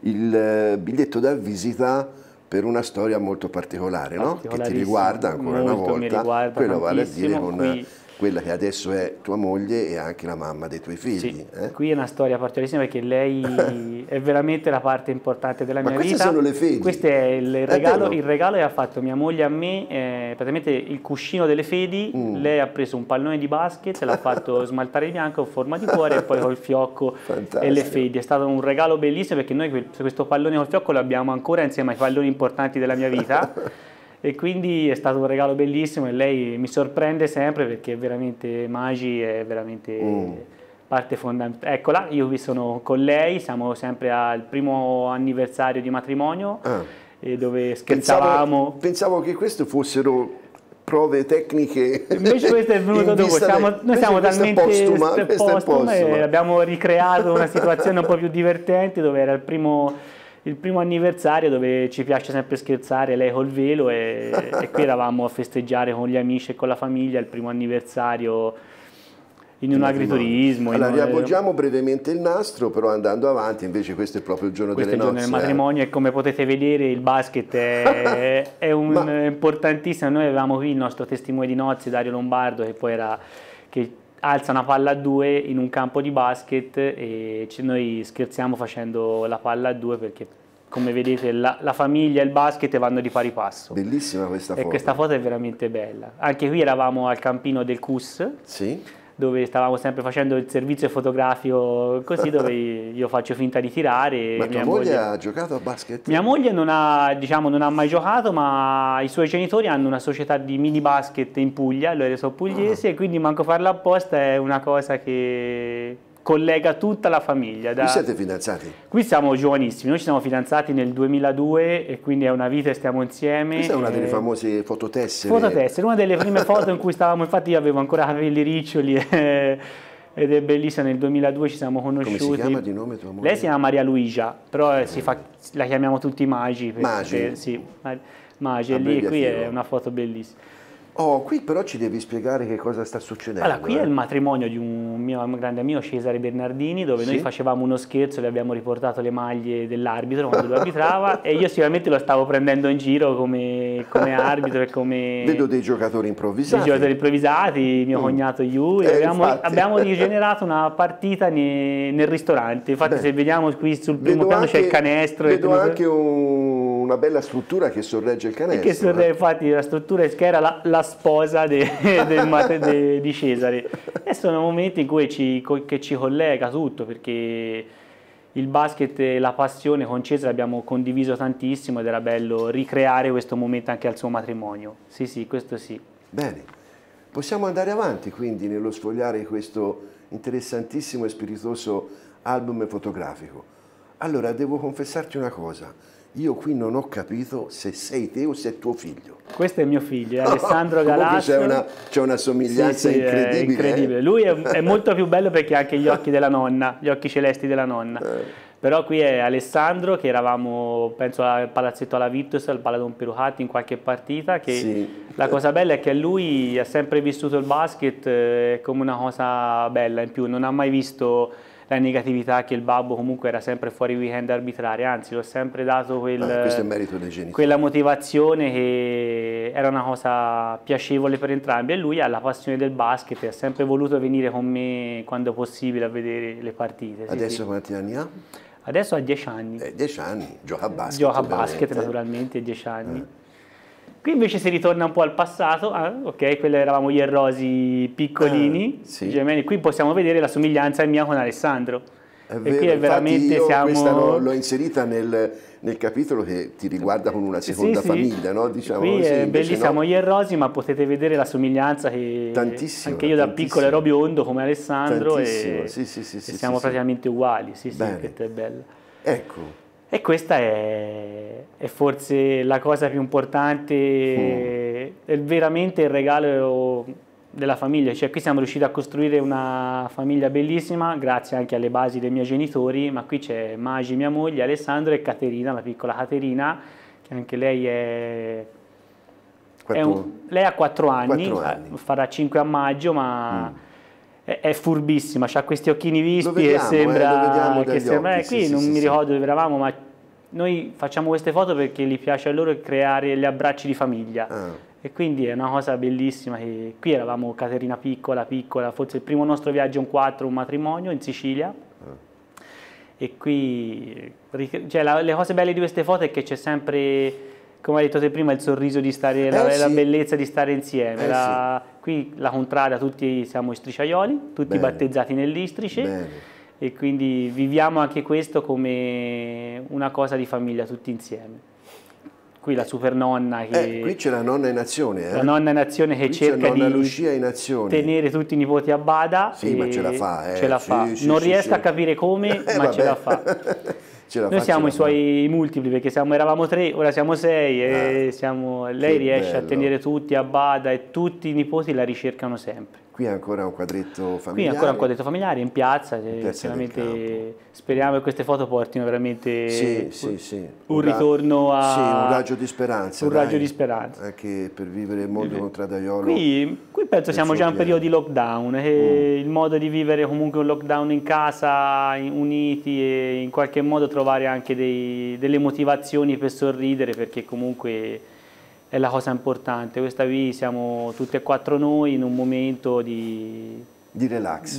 il biglietto da visita per una storia molto particolare, no? Che ti riguarda ancora una volta, quello vale a dire con quella che adesso è tua moglie e anche la mamma dei tuoi figli. Sì, qui è una storia particolarissima perché lei è veramente la parte importante della mia vita. Ma queste sono le fedi? Questo è il regalo che ha fatto mia moglie a me, praticamente il cuscino delle fedi. Lei ha preso un pallone di basket, l'ha fatto smaltare di bianco con forma di cuore e poi col fiocco e le fedi. È stato un regalo bellissimo perché noi questo pallone col fiocco lo abbiamo ancora insieme ai palloni importanti della mia vita. E quindi è stato un regalo bellissimo e lei mi sorprende sempre perché è veramente Magi, è veramente parte fondamentale. Eccola, io qui sono con lei, siamo sempre al primo anniversario di matrimonio dove scherzavamo. Pensavo che queste fossero prove tecniche. Invece questo è venuto dopo, noi siamo talmente postuma e abbiamo ricreato una situazione un po' più divertente dove era il primo anniversario dove ci piace sempre scherzare, lei col velo e qui eravamo a festeggiare con gli amici e con la famiglia il primo anniversario in un agriturismo. Allora, riavvolgiamo brevemente il nastro, però andando avanti, invece questo è proprio il giorno delle nozze. Questo è il giorno del matrimonio e come potete vedere il basket è importantissimo. Noi avevamo qui il nostro testimone di nozze, Dario Lombardo, che poi che alza una palla a 2 in un campo di basket e noi scherziamo facendo la palla a 2 perché, come vedete, la famiglia e il basket vanno di pari passo. Bellissima questa foto. E questa foto è veramente bella. Anche qui eravamo al campino del CUS, sì, dove stavamo sempre facendo il servizio fotografico così, dove io faccio finta di tirare. Ma tua moglie ha giocato a basket? Mia moglie non ha, diciamo, non ha mai giocato, ma i suoi genitori hanno una società di mini basket in Puglia, loro sono pugliesi, e quindi manco farla apposta è una cosa che collega tutta la famiglia. Qui siete fidanzati? Qui siamo giovanissimi, noi ci siamo fidanzati nel 2002 e quindi è una vita e stiamo insieme. Questa è una delle famose fototessere. Fototessere, una delle prime foto in cui stavamo, infatti io avevo ancora capelli riccioli ed è bellissima, nel 2002 ci siamo conosciuti. Come si chiama di nome tua moglie? Lei si chiama Maria Luigia, però la chiamiamo tutti Magi. Magi? Sì, Magi, e lì e qui è una foto bellissima. Oh, qui però ci devi spiegare che cosa sta succedendo. Allora, qui è il matrimonio di un mio grande amico, Cesare Bernardini, dove noi facevamo uno scherzo, le abbiamo riportato le maglie dell'arbitro quando lui arbitrava e io sicuramente lo stavo prendendo in giro come arbitro e come... Vedo dei giocatori improvvisati. Dei giocatori improvvisati, mio cognato Yuri, abbiamo rigenerato una partita nel ristorante, infatti se vediamo qui sul primo piano c'è il canestro. Vedo anche una bella struttura che sorregge il canestro. Infatti la struttura che era la sposa di Cesare, e sono momenti in cui ci collega tutto, perché il basket e la passione con Cesare abbiamo condiviso tantissimo ed era bello ricreare questo momento anche al suo matrimonio. Sì, questo sì. Bene, possiamo andare avanti quindi nello sfogliare questo interessantissimo e spiritoso album fotografico. Allora, devo confessarti una cosa. Io qui non ho capito se sei te o se è tuo figlio. Questo è mio figlio, è Alessandro Galasso. C'è una somiglianza incredibile. Incredibile. Lui è molto più bello perché ha anche gli occhi della nonna, gli occhi celesti della nonna. Però qui è Alessandro, che eravamo, penso, al Palazzetto alla Virtus, al Paladon Perucati in qualche partita. La cosa bella è che lui ha sempre vissuto il basket come una cosa bella in più, non ha mai visto la negatività che il babbo comunque era sempre fuori weekend a arbitrare, anzi l'ho sempre dato questo è merito dei genitori. Quella motivazione che era una cosa piacevole per entrambi, e lui ha la passione del basket e ha sempre voluto venire con me quando possibile a vedere le partite. Adesso quanti anni ha? Adesso ha 10 anni. 10 anni, gioca a basket. Gioca a basket naturalmente, 10 anni. Qui invece si ritorna un po' al passato, ok, quelli eravamo io e Rosi piccolini, gemelli. Qui possiamo vedere la somiglianza mia con Alessandro. È vero, e qui è veramente questa l'ho inserita nel capitolo che ti riguarda con una seconda famiglia, no? Diciamo qui così, è bellissimo, no? Io e Rosi, ma potete vedere la somiglianza che anche io da piccolo ero biondo come Alessandro e siamo praticamente uguali, questo è bello. Ecco. E questa è forse la cosa più importante, è veramente il regalo della famiglia. Cioè, qui siamo riusciti a costruire una famiglia bellissima, grazie anche alle basi dei miei genitori, ma qui c'è Magi, mia moglie, Alessandro e Caterina, la piccola Caterina, che anche lei lei ha 4 anni, farà 5 a maggio, ma... È furbissima, ha questi occhini vispi e sembra qui non mi ricordo dove eravamo, ma noi facciamo queste foto perché gli piace a loro creare gli abbracci di famiglia e quindi è una cosa bellissima. Che qui eravamo Caterina piccola, forse il primo nostro viaggio un matrimonio in Sicilia e qui cioè, le cose belle di queste foto è che c'è sempre, come hai detto te prima, il sorriso di stare, la bellezza di stare insieme. Qui la contrada, tutti siamo istriciaioli, tutti battezzati nell'Istrice e quindi viviamo anche questo come una cosa di famiglia tutti insieme. Qui la super nonna che... qui c'è la nonna in azione. La nonna in azione che cerca di tenere tutti i nipoti a bada. Sì, ma ce la fa. Ce la fa. Non riesco a capire come, ma ce la fa. Noi siamo i suoi multipli perché eravamo 3, ora siamo 6 e lei riesce a tenere tutti a bada e tutti i nipoti la ricercano sempre. qui è ancora un quadretto familiare. Qui è ancora un quadretto familiare in piazza, del speriamo che queste foto portino veramente sì. un ritorno a... Sì, un raggio di speranza. Un raggio di speranza. Anche per vivere il mondo contraddaiolo. Qui penso siamo già in periodo di lockdown, il modo di vivere comunque un lockdown in casa, uniti e in qualche modo trovare anche delle motivazioni per sorridere, perché comunque è la cosa importante. Questa qui siamo tutti e quattro noi in un momento di relax.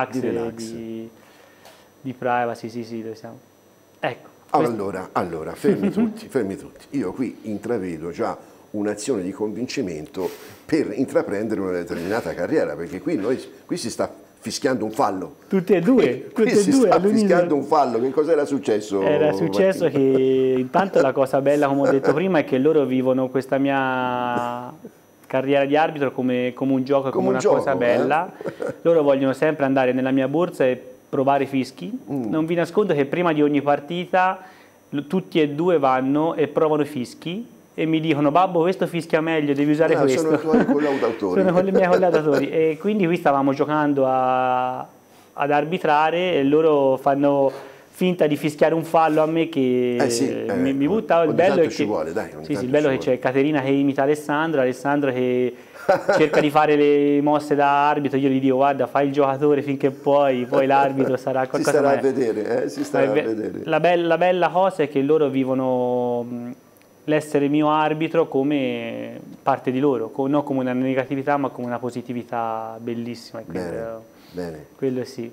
Di privacy, sì, dove siamo. Ecco. Allora, fermi tutti. Io qui intravedo già un'azione di convincimento per intraprendere una determinata carriera, perché qui si sta fischiando un fallo. Tutti e due. Si sta fischiando un fallo. Che cos'era successo? Era successo che intanto la cosa bella, come ho detto prima, è che loro vivono questa mia carriera di arbitro come un gioco, come una cosa bella. Loro vogliono sempre andare nella mia borsa e provare fischi. Non vi nascondo che prima di ogni partita tutti e due vanno e provano i fischi e mi dicono: babbo, questo fischia meglio, devi usare questo. Sono i tuoi collaudatori. Sono i miei collaudatori. E quindi qui stavamo giocando ad arbitrare e loro fanno finta di fischiare un fallo a me che mi butta. Il bello è che il bello è che c'è Caterina che imita Alessandro che cerca di fare le mosse da arbitro. Io gli dico: guarda, fai il giocatore finché poi l'arbitro sarà qualcosa. Si starà a vedere. La bella cosa è che loro vivono l'essere mio arbitro come parte di loro, non come una negatività ma come una positività bellissima. Bene. Quello sì.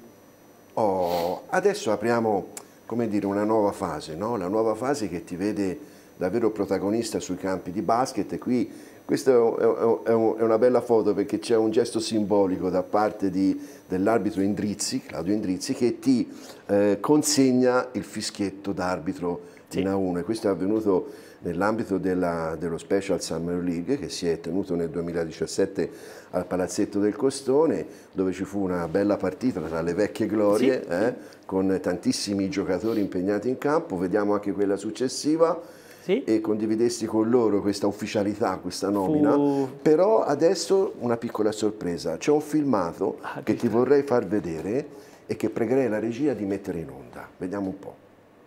Adesso apriamo, come dire, una nuova fase, no? La nuova fase che ti vede davvero protagonista sui campi di basket. E qui questa è una bella foto, perché c'è un gesto simbolico da parte dell'arbitro Claudio Indrizzi, che ti consegna il fischietto d'arbitro in A1. E questo è avvenuto nell'ambito dello Special Summer League che si è tenuto nel 2017 al Palazzetto del Costone, dove ci fu una bella partita tra le vecchie glorie, con tantissimi giocatori impegnati in campo. Vediamo anche quella successiva. E condividesti con loro questa ufficialità, questa nomina. Però adesso una piccola sorpresa: c'è un filmato che ti vorrei far vedere e che pregherei la regia di mettere in onda. Vediamo un po'.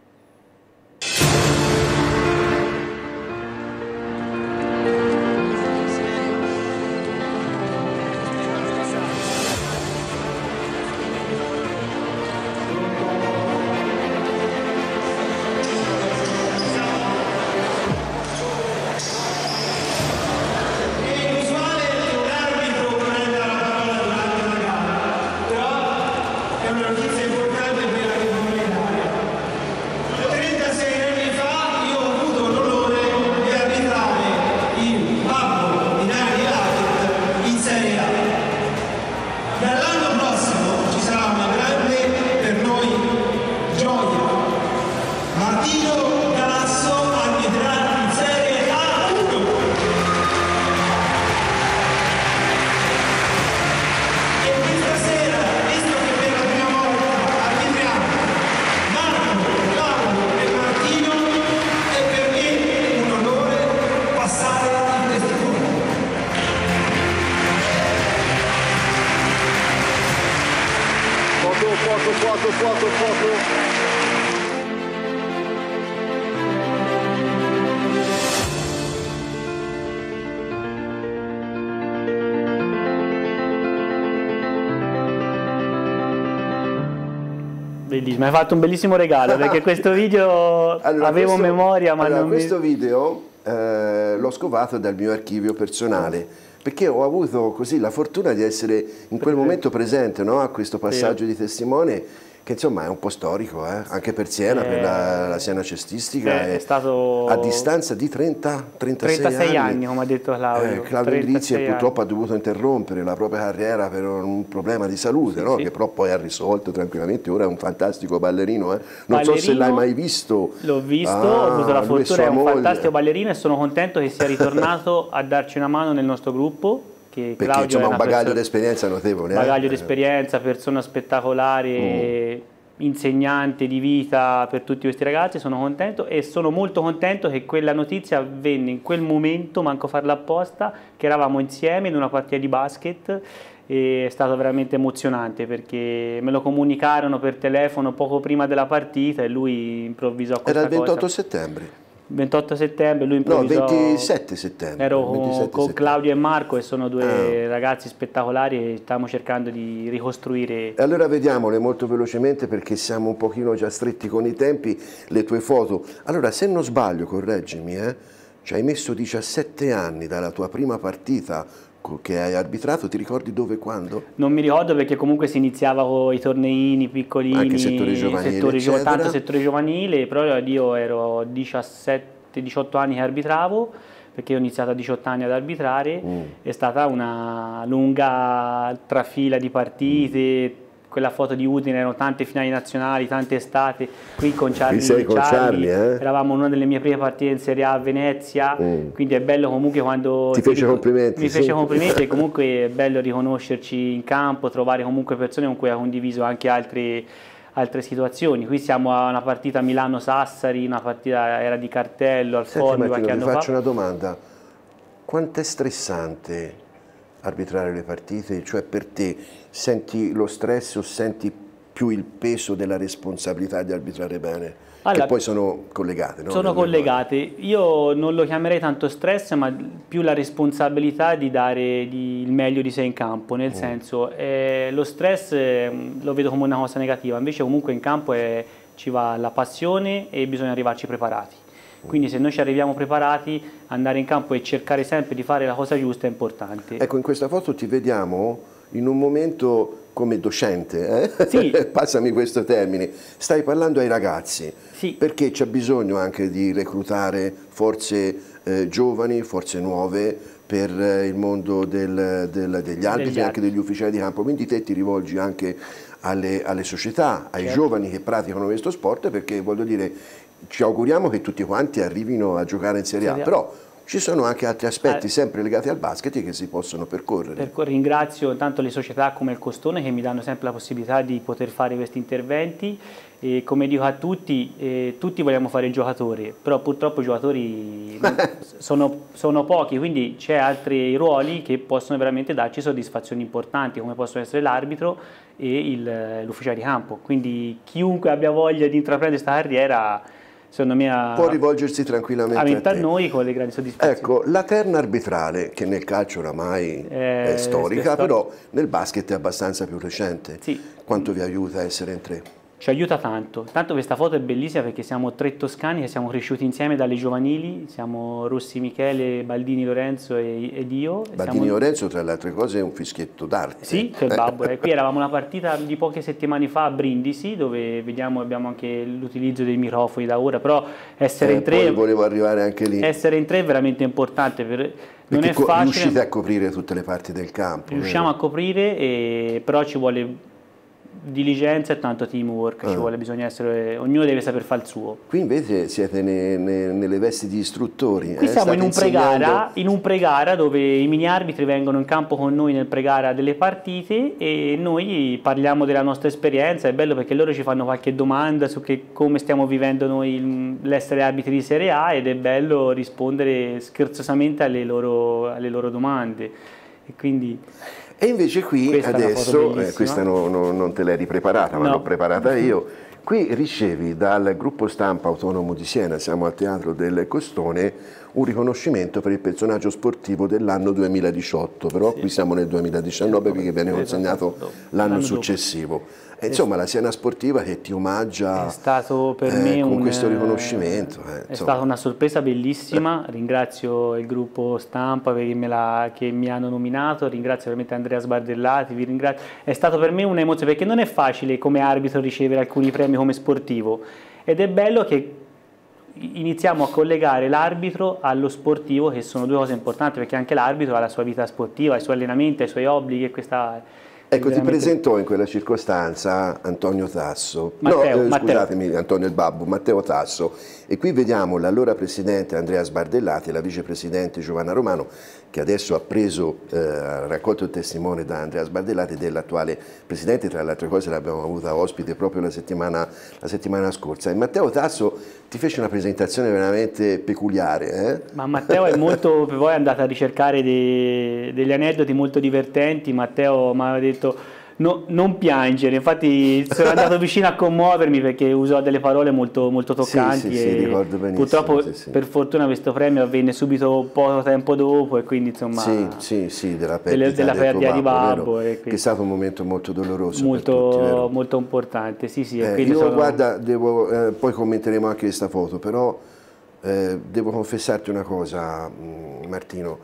Foto. Bellissimo, mi hai fatto un bellissimo regalo, perché questo video avevo memoria, ma non questo video l'ho scovato dal mio archivio personale, perché ho avuto così la fortuna di essere in quel momento presente, no, a questo passaggio di testimone, che insomma è un po' storico, anche per Siena, per la Siena cestistica. È stato a distanza di 36 anni, come ha detto Claudio. Claudio Indrizzi purtroppo ha dovuto interrompere la propria carriera per un problema di salute, no? Che però poi ha risolto tranquillamente. Ora è un fantastico ballerino. Non so se l'hai mai visto. L'ho visto, ho avuto la fortuna, è un fantastico ballerino e sono contento che sia ritornato a darci una mano nel nostro gruppo. Perché Claudio insomma ha un bagaglio di esperienza notevole. Bagaglio di esperienza, persona spettacolare, insegnante di vita per tutti questi ragazzi, sono contento e sono molto contento che quella notizia avvenne in quel momento, manco farla apposta, che eravamo insieme in una partita di basket e è stato veramente emozionante perché me lo comunicarono per telefono poco prima della partita e lui improvvisò questa cosa. Era il 28 settembre. 28 settembre, lui improvvisò. No, 27 settembre. Ero 27 con settembre. Claudio e Marco e sono due ragazzi spettacolari e stiamo cercando di ricostruire. E allora vediamole molto velocemente perché siamo un pochino già stretti con i tempi, le tue foto. Allora, se non sbaglio, correggimi, ci hai messo 17 anni dalla tua prima partita che hai arbitrato, ti ricordi dove e quando? Non mi ricordo perché comunque si iniziava con i torneini piccolini, anche settore giovanile, tanto settore giovanile, però io ero 17-18 anni che arbitravo, perché ho iniziato a 18 anni ad arbitrare, è stata una lunga trafila di partite, quella foto di Udine erano tante finali nazionali, tante estate, qui con Charlie, eravamo una delle mie prime partite in Serie A a Venezia, quindi è bello comunque quando ti fece complimenti. Mi fece complimenti e comunque è bello riconoscerci in campo, trovare comunque persone con cui ha condiviso anche altre situazioni. Qui siamo a una partita Milano-Sassari, una partita era di cartello al Formio qualche anno fa. Ti faccio una domanda, quanto è stressante arbitrare le partite? Cioè per te senti lo stress o senti più il peso della responsabilità di arbitrare bene? Allora, che poi sono collegate, no? Sono collegate. Io non lo chiamerei tanto stress, ma più la responsabilità di dare il meglio di sé in campo, nel senso, lo stress lo vedo come una cosa negativa, invece comunque in campo ci va la passione e bisogna arrivarci preparati. Quindi se noi ci arriviamo preparati, andare in campo e cercare sempre di fare la cosa giusta è importante. Ecco, in questa foto ti vediamo in un momento come docente, Sì. Passami questo termine, stai parlando ai ragazzi, sì. Perché c'è bisogno anche di reclutare forze giovani, forze nuove per il mondo degli arbitri e anche degli ufficiali di campo, quindi te ti rivolgi anche alle società, ai giovani che praticano questo sport, perché voglio dire, ci auguriamo che tutti quanti arrivino a giocare in Serie A, però ci sono anche altri aspetti sempre legati al basket che si possono percorrere. Ringrazio tanto le società come il Costone che mi danno sempre la possibilità di poter fare questi interventi e come dico a tutti, tutti vogliamo fare il giocatore, però purtroppo i giocatori sono pochi, quindi c'è altri ruoli che possono veramente darci soddisfazioni importanti come possono essere l'arbitro e l'ufficiale di campo, quindi chiunque abbia voglia di intraprendere questa carriera secondo me può rivolgersi tranquillamente a noi con le grandi soddisfazioni. Ecco, la terna arbitrale, che nel calcio oramai è storica, però nel basket è abbastanza più recente. Sì. Quanto vi aiuta a essere in tre? Ci aiuta tanto. Tanto questa foto è bellissima perché siamo 3 toscani che siamo cresciuti insieme dalle giovanili, siamo Rossi Michele, Baldini Lorenzo ed io. Baldini Lorenzo, tra le altre cose, è un fischietto d'arte. Sì, c'è il babbo. Qui eravamo una partita di poche settimane fa a Brindisi, dove vediamo abbiamo anche l'utilizzo dei microfoni da ora, però essere in tre... Poi volevo arrivare anche lì. Essere in tre è veramente importante, non è facile. Riuscite a coprire tutte le parti del campo. Riusciamo a coprire, però ci vuole diligenza e tanto teamwork, ci vuole, bisogna essere, ognuno deve saper fare il suo. Qui invece siete nelle vesti di istruttori. Qui siamo in un pre-gara dove i mini arbitri vengono in campo con noi nel pre-gara delle partite e noi parliamo della nostra esperienza. È bello perché loro ci fanno qualche domanda su come stiamo vivendo noi l'essere arbitri di Serie A ed è bello rispondere scherzosamente alle loro domande. E quindi... E invece qui adesso, questa non te l'hai ripreparata, ma l'ho preparata io, qui ricevi dal gruppo stampa autonomo di Siena, siamo al Teatro del Costone, un riconoscimento per il personaggio sportivo dell'anno 2018, però qui siamo nel 2019 perché viene consegnato l'anno successivo. E insomma la Siena Sportiva che ti omaggia è stato per me con questo riconoscimento. È stata una sorpresa bellissima, ringrazio il gruppo stampa che mi hanno nominato, ringrazio veramente Andrea Sbardellati, vi ringrazio. È stato per me un'emozione perché non è facile come arbitro ricevere alcuni premi come sportivo ed è bello che iniziamo a collegare l'arbitro allo sportivo, che sono due cose importanti perché anche l'arbitro ha la sua vita sportiva, i suoi allenamenti, i suoi obblighi e Ecco, ti presentò in quella circostanza Antonio Tasso, scusatemi, Antonio il Babbo, Matteo Tasso, e qui vediamo l'allora presidente Andrea Sbardellati e la vicepresidente Giovanna Romano, che adesso ha raccolto il testimone da Andrea Sbardellati dell'attuale presidente, tra le altre cose l'abbiamo avuta ospite proprio la settimana scorsa. E Matteo Tasso ti fece una presentazione veramente peculiare. Ma Matteo è molto, poi è andato a ricercare degli aneddoti molto divertenti. Matteo mi aveva detto no, non piangere, infatti sono andato vicino a commuovermi perché usò delle parole molto, molto toccanti. Sì, ricordo benissimo. Purtroppo per fortuna questo premio avvenne subito poco tempo dopo e quindi insomma della perdita di Babbo, che è stato un momento molto doloroso molto, per tutti, molto importante. Guarda, poi commenteremo anche questa foto, però devo confessarti una cosa, Martino,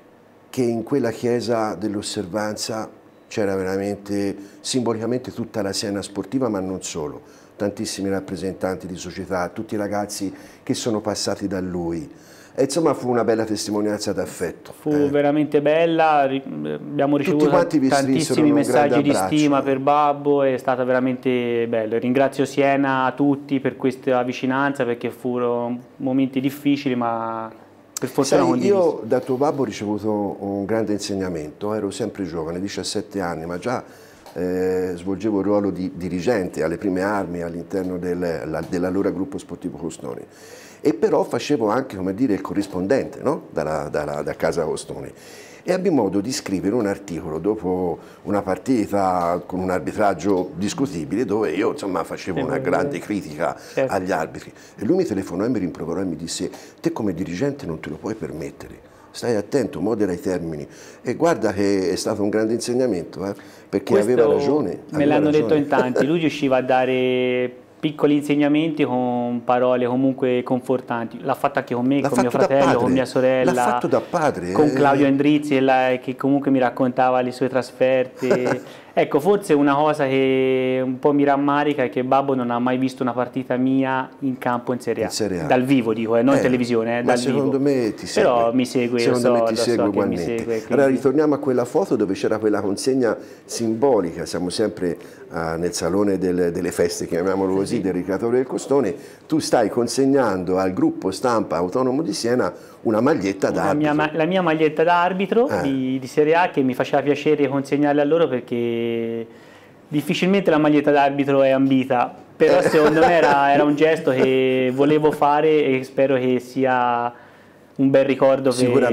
che in quella chiesa dell'Osservanza c'era veramente simbolicamente tutta la scena sportiva, ma non solo, tantissimi rappresentanti di società, tutti i ragazzi che sono passati da lui. E insomma fu una bella testimonianza d'affetto. Fu veramente bella, abbiamo ricevuto tantissimi messaggi di stima per Babbo, è stata veramente bello. Ringrazio Siena tutti per questa vicinanza perché furono momenti difficili ma per fortuna condivisi. Io da tuo babbo ho ricevuto un grande insegnamento, ero sempre giovane, 17 anni, ma già svolgevo il ruolo di dirigente alle prime armi all'interno dell'allora gruppo sportivo Costoni. E però facevo anche, come dire, il corrispondente, no? da casa Costoni. E ebbi modo di scrivere un articolo dopo una partita con un arbitraggio discutibile dove io insomma facevo una grande critica agli arbitri. E lui mi telefonò e mi rimproverò e mi disse: te come dirigente non te lo puoi permettere, stai attento, modera i termini. E guarda che è stato un grande insegnamento, perché questo aveva ragione. Me l'hanno detto in tanti, lui riusciva a dare piccoli insegnamenti con parole comunque confortanti. L'ha fatto anche con me, con mio fratello, con mia sorella. L'ha fatto da padre. Con Claudio Endrizzi, che comunque mi raccontava le sue trasferte. Ecco, forse una cosa che un po' mi rammarica è che Babbo non ha mai visto una partita mia in campo in Serie A. Dal vivo dico, non in televisione, ma dal secondo vivo. me ti segue. Però mi segue, secondo me ti segue so ugualmente. Che mi segue, quindi... Allora ritorniamo a quella foto dove c'era quella consegna simbolica, siamo sempre nel salone delle feste, chiamiamolo così, del ricreatore del Costone. Tu stai consegnando al gruppo stampa autonomo di Siena una maglietta d'arbitro. La mia maglietta d'arbitro di Serie A, che mi faceva piacere consegnarla a loro perché difficilmente la maglietta d'arbitro è ambita, però secondo me era un gesto che volevo fare e spero che sia un bel ricordo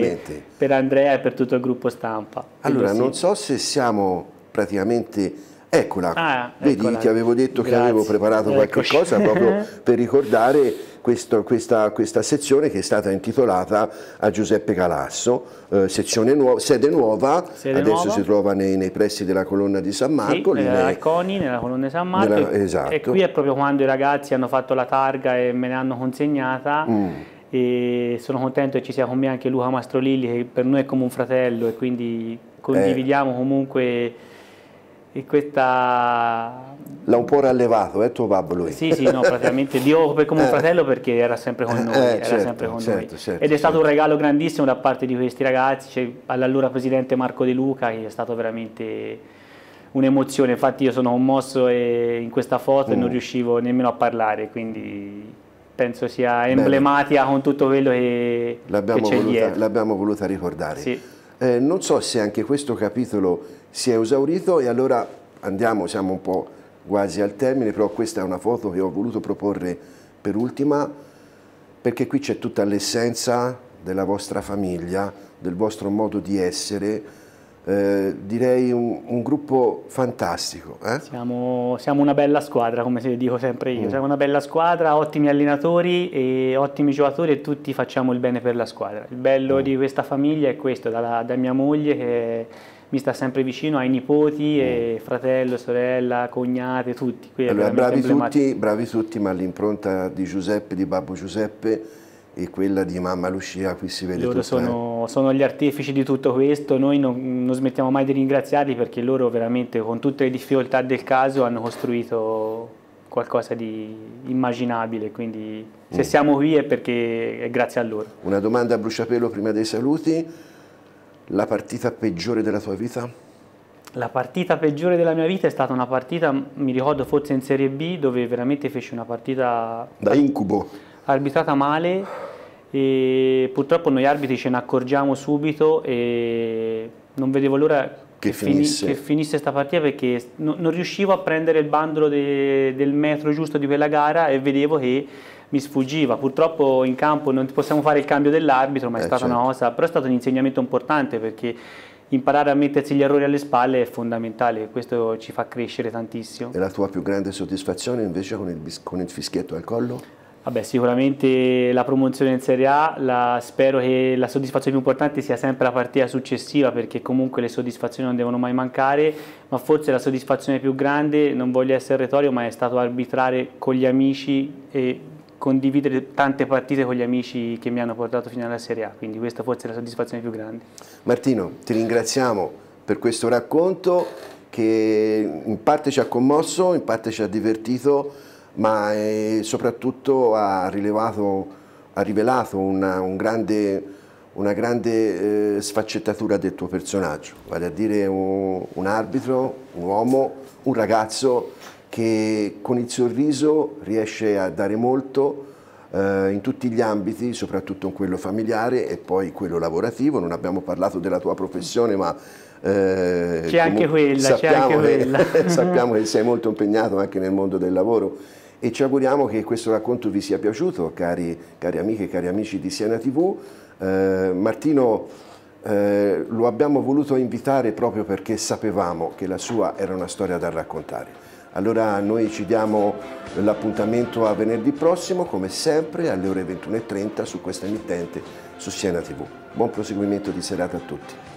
per Andrea e per tutto il gruppo stampa. Allora, non so se siamo praticamente... Eccola, vedi, ti avevo detto che avevo preparato qualche cosa proprio per ricordare questa sezione che è stata intitolata a Giuseppe Calasso, sede nuova, adesso si trova nei pressi della colonna di San Marco. Al CONI, nella colonna di San Marco, esatto. E qui è proprio quando i ragazzi hanno fatto la targa e me ne hanno consegnata. E sono contento che ci sia con me anche Luca Mastrolilli, che per noi è come un fratello e quindi condividiamo comunque... E questa... L'ha un po' rallevato, tuo babbo lui? Sì, no, praticamente Dio come un fratello perché era sempre con noi, Ed è stato un regalo grandissimo da parte di questi ragazzi, all'allora presidente Marco De Luca, che è stato veramente un'emozione. Infatti io sono commosso in questa foto e non riuscivo nemmeno a parlare, quindi penso sia emblematica con tutto quello che c'è dietro. L'abbiamo voluta ricordare. Sì. Non so se anche questo capitolo si è esaurito e allora siamo un po' quasi al termine, però questa è una foto che ho voluto proporre per ultima perché qui c'è tutta l'essenza della vostra famiglia, del vostro modo di essere, direi un gruppo fantastico. Siamo una bella squadra, come dico sempre io, siamo una bella squadra, ottimi allenatori e ottimi giocatori e tutti facciamo il bene per la squadra. Il bello di questa famiglia è questo, da mia moglie che mi sta sempre vicino, ai nipoti, e fratello, sorella, cognate, tutti. Allora, bravi tutti, ma l'impronta di Giuseppe, di babbo Giuseppe, e quella di mamma Lucia, qui si vede loro tutto. Sono gli artefici di tutto questo, noi non smettiamo mai di ringraziarli perché loro veramente con tutte le difficoltà del caso hanno costruito qualcosa di immaginabile, quindi se siamo qui è perché è grazie a loro. Una domanda a bruciapelo prima dei saluti: la partita peggiore della tua vita? La partita peggiore della mia vita è stata una partita, mi ricordo forse in Serie B, dove veramente feci una partita da incubo, arbitrata male, e purtroppo noi arbitri ce ne accorgiamo subito e non vedevo l'ora che finisse questa partita, perché non riuscivo a prendere il bandolo del metro giusto di quella gara e vedevo che mi sfuggiva. Purtroppo in campo non possiamo fare il cambio dell'arbitro, ma è stata una cosa, però è stato un insegnamento importante, perché imparare a mettersi gli errori alle spalle è fondamentale, questo ci fa crescere tantissimo. E la tua più grande soddisfazione invece con il fischietto al collo? Vabbè, sicuramente la promozione in Serie A, spero che la soddisfazione più importante sia sempre la partita successiva, perché comunque le soddisfazioni non devono mai mancare, ma forse la soddisfazione più grande, non voglio essere retorico, ma è stato arbitrare con gli amici e condividere tante partite con gli amici che mi hanno portato fino alla Serie A, quindi questa forse è la soddisfazione più grande. Martino, ti ringraziamo per questo racconto che in parte ci ha commosso, in parte ci ha divertito, ma soprattutto ha rivelato una grande sfaccettatura del tuo personaggio, vale a dire un arbitro, un uomo, un ragazzo che con il sorriso riesce a dare molto in tutti gli ambiti, soprattutto in quello familiare e poi quello lavorativo. Non abbiamo parlato della tua professione, ma c'è anche quella. Sappiamo che sei molto impegnato anche nel mondo del lavoro e ci auguriamo che questo racconto vi sia piaciuto, cari amiche e cari amici di Siena TV. Martino lo abbiamo voluto invitare proprio perché sapevamo che la sua era una storia da raccontare. Allora noi ci diamo l'appuntamento a venerdì prossimo, come sempre, alle ore 21:30 su questa emittente, su Siena TV. Buon proseguimento di serata a tutti.